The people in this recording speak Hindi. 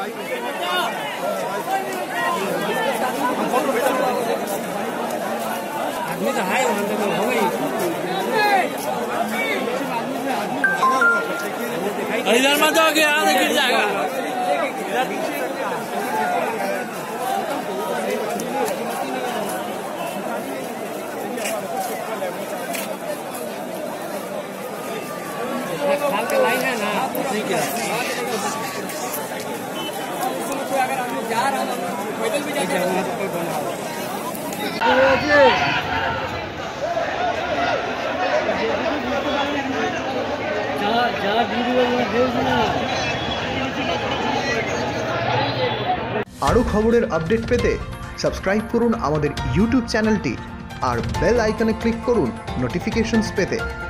आदमी तो है वहाँ तो हो गई इधर मत हो गया गिर जाएगा खाल का लाइन है ना नहीं गिरा अगर हम लोग जा रहे हैं पैदल भी जाते हैं तो कोई बना আরো খবরের আপডেট পেতে সাবস্ক্রাইব করুন আমাদের ইউটিউব চ্যানেলটি আর বেল আইকনে ক্লিক করুন নোটিফিকেশনস পেতে।